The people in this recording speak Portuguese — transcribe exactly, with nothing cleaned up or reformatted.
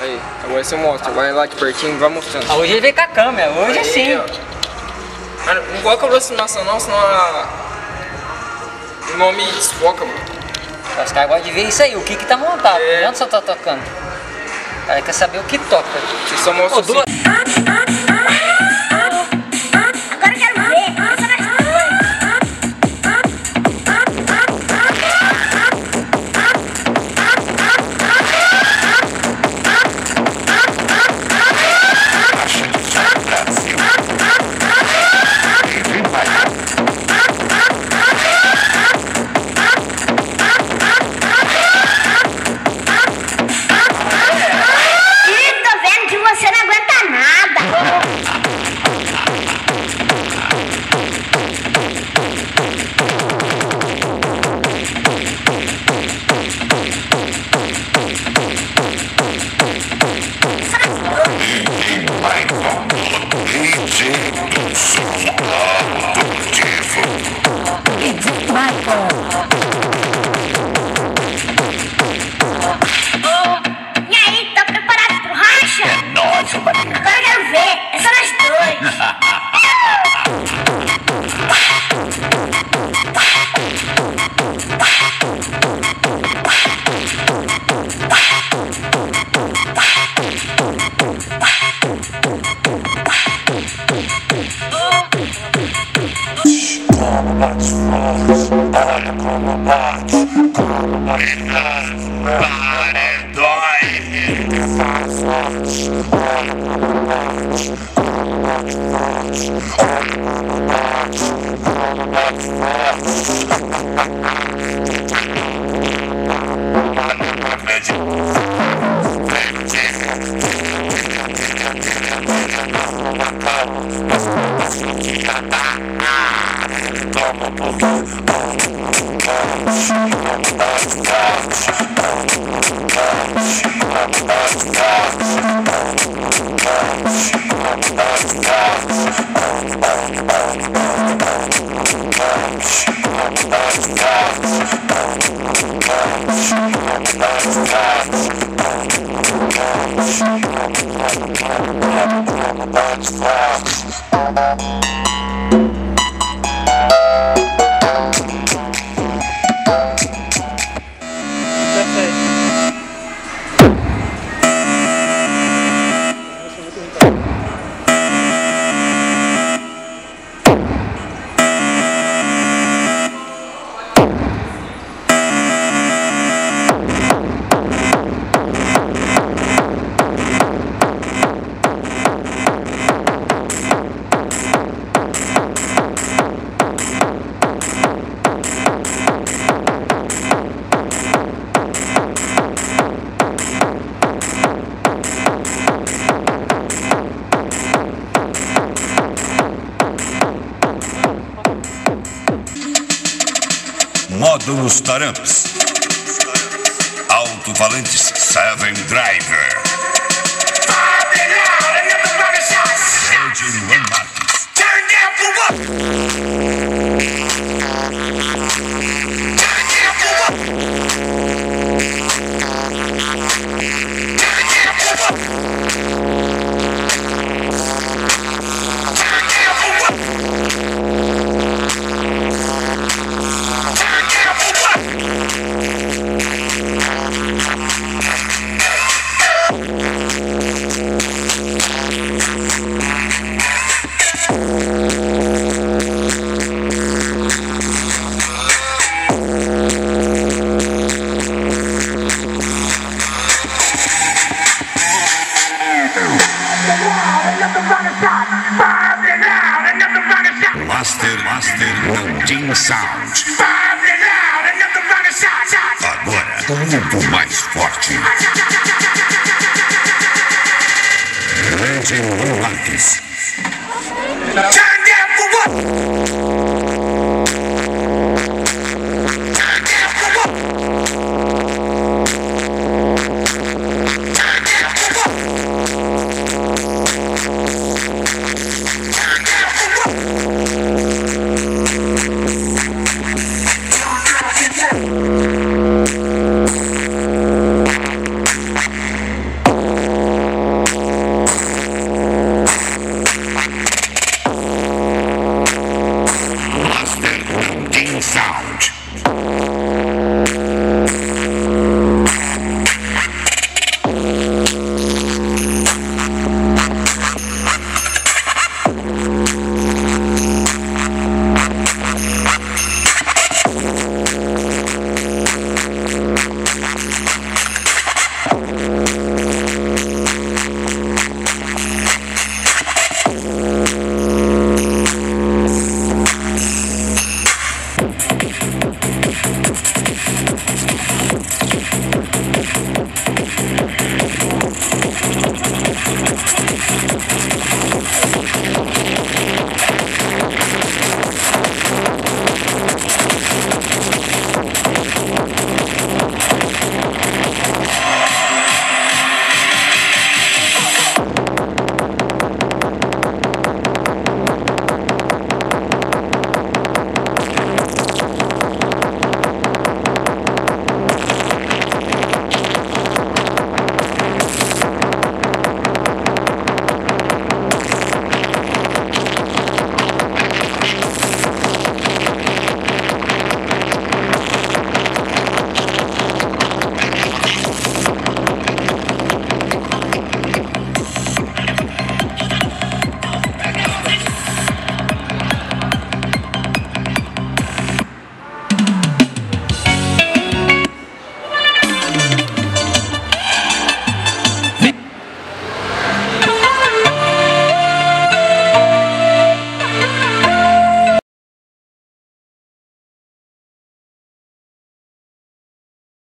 Aí, agora você mostra. Vai lá de pertinho e vai mostrando. Ah, hoje ele veio com a câmera, hoje Aí, sim. ó. Mas não coloca aproximação não, senão a... o nome desfoca, mano. Os caras gostam de ver isso aí, o que que tá montado, É. não onde você tá tocando. O cara quer saber o que toca. Você só mostra Ô, duas... assim. Agora eu quero ver. Essa das Ih, tô vendo que você não aguenta nada. E aí, tá preparado pro racha? É nóis, Agora eu quero ver. É só nós dois. Módulos Taramps. Alto-falantes Seven Driver. Rede Luan Marques. Master, Master Nandinho Sound. Agora, muito mais forte. Rede Luan Marques. Turn down for what?